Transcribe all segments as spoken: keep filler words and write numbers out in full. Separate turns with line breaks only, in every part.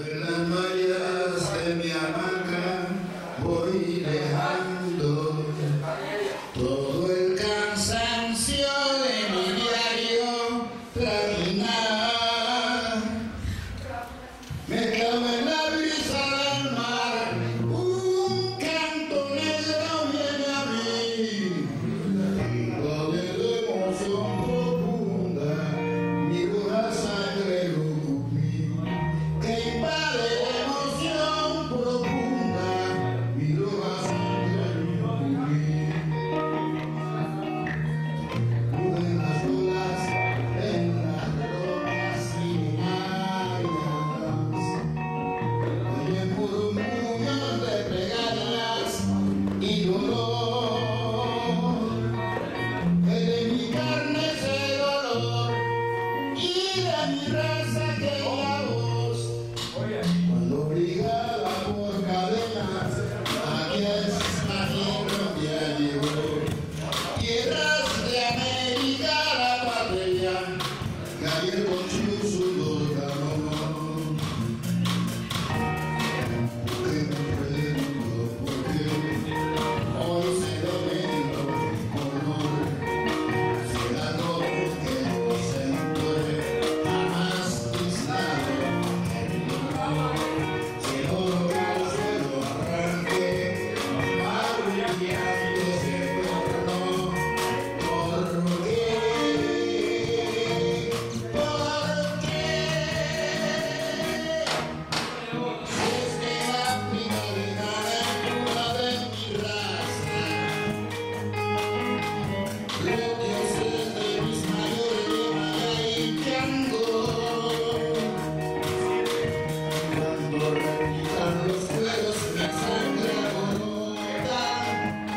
En las mallas de mi hamaca voy dejando todo el cansancio de mi diario caminar. Me clavo en la brisa del mar, un canto negro viene a mí. Doble de emoción profunda, miro la sangre lúgubre que invade la emoción profunda, miro la sangre lúgubre. Mueven las olas en las rocas imaginarias, oyen murmullos de plegarias y dolor. De mi carne ese dolor y de mi raza aquella voz. Cuando obligada por cadenas, aquí es la tierra ya llegó. Tierras de América, la patria, que ayer con su sudor ganó. ¿Por qué me pregunto por qué hoy se domina mi color? Será no porque no se muere jamás mis labios, sino lo que el suelo arranque, arruinando ese torno. ¿Por qué? ¿Por qué? Si es que la primavera pura de mi raza, los dioses de mis mayores llevan limpiando. Cuando repitan los fuegos mi sangre alborota,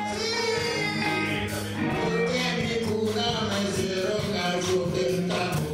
porque mi cuna me hicieron gallo del tambo.